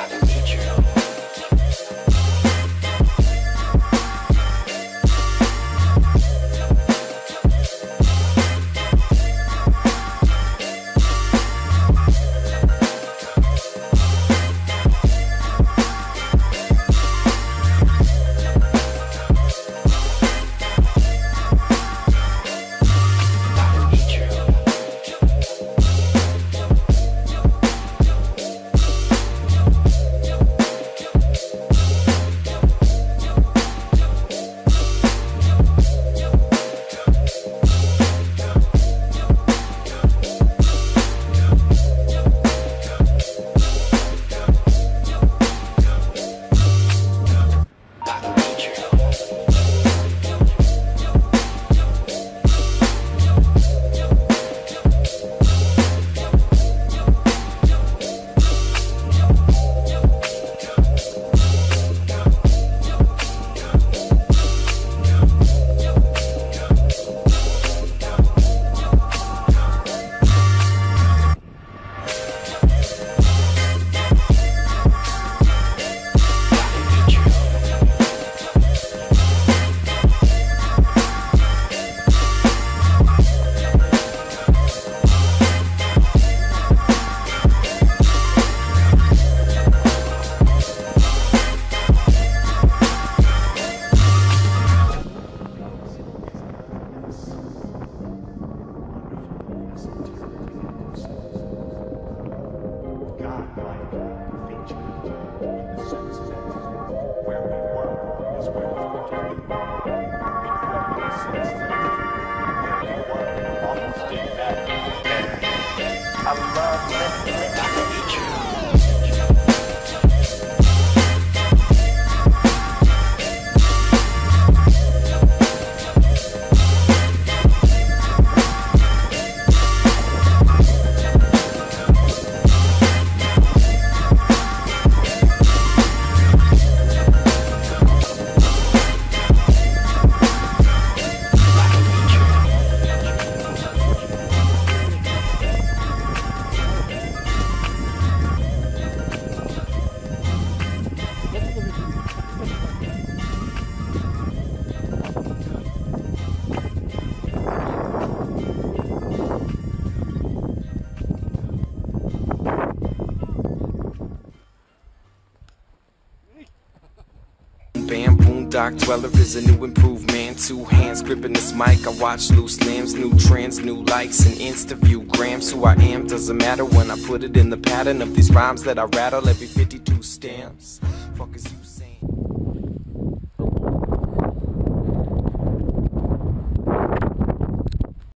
Doc Dweller is a new improved man. 2 hands gripping this mic. I watch loose limbs, new trends, new likes, and Insta view grams. Who I am doesn't matter when I put it in the pattern of these rhymes that I rattle every 52 stamps. Fuck is you